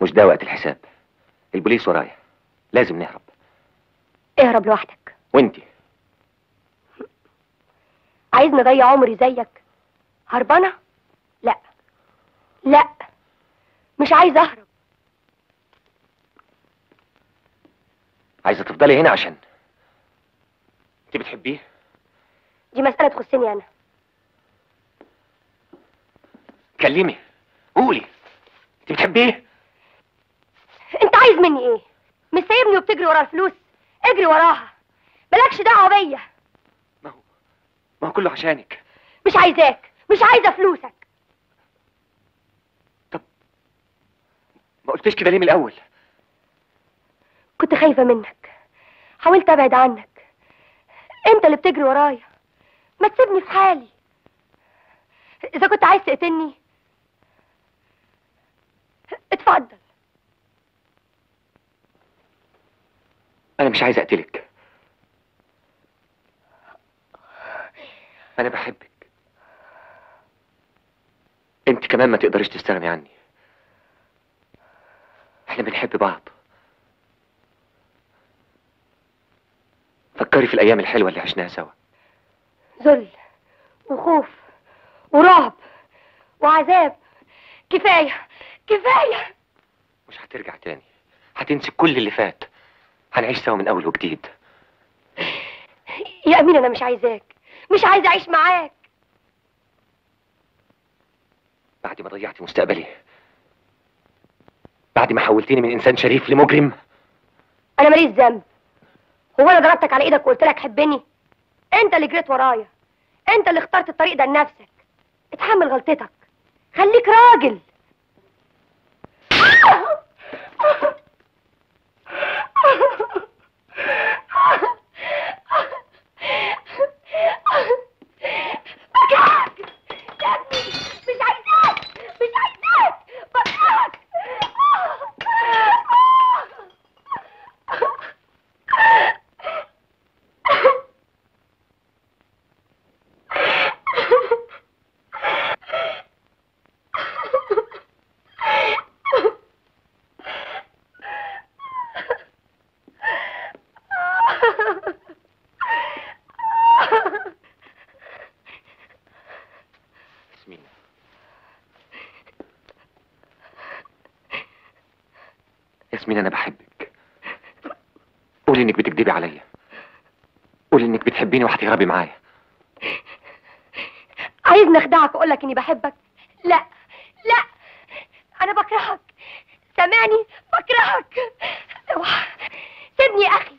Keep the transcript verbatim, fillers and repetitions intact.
مش ده وقت الحساب. البوليس ورايا، لازم نهرب. اهرب لوحدك. وانتي عايزني اضيع عمري زيك هربانه؟ لا لا، مش عايزه اهرب. عايزه تفضلي هنا عشان انت بتحبيه؟ دي مساله تخصني انا. كلمي، قولي، انت بتحبيه؟ انت عايز مني ايه؟ مش سايبني وبتجري ورا الفلوس؟ اجري وراها، مالكش دعوه بيا. ما هو ما هو كله عشانك. مش عايزاك، مش عايزه فلوسك. طب ما قلتش كده ليه من الاول؟ كنت خايفه منك، حاولت ابعد عنك. انت اللي بتجري ورايا، ما تسيبني في حالي. اذا كنت عايز تقتلني اتفضل. انا مش عايز اقتلك، انا بحبك. انت كمان ما تقدريش تستغني عني. احنا بنحب بعض. فكري في الايام الحلوه اللي عشناها سوا. ذل وخوف ورعب وعذاب، كفايه كفايه. مش هترجع تاني، هتنسي كل اللي فات. هنعيش سوا من اول وجديد. يا امين انا مش عايزاك، مش عايزه اعيش معاك. بعد ما ضيعتي مستقبلي، بعد ما حولتيني من انسان شريف لمجرم. انا ماليش ذنب. هو انا ضربتك على ايدك وقلت لك حبني؟ انت اللي جريت ورايا، انت اللي اخترت الطريق ده لنفسك. اتحمل غلطتك، خليك راجل. بكاك يا ابني، مش عايزاك، مش عايزاك، بكاك. ياسمين، ياسمين انا بحبك. قولي انك بتكدبي عليا، قولي انك بتحبيني وهتهربي معايا. عايزني اخدعك واقول لك اني بحبك؟ لا لا، انا بكرهك، سامعني؟ بكرهك. اوعى سيبني يا اخي.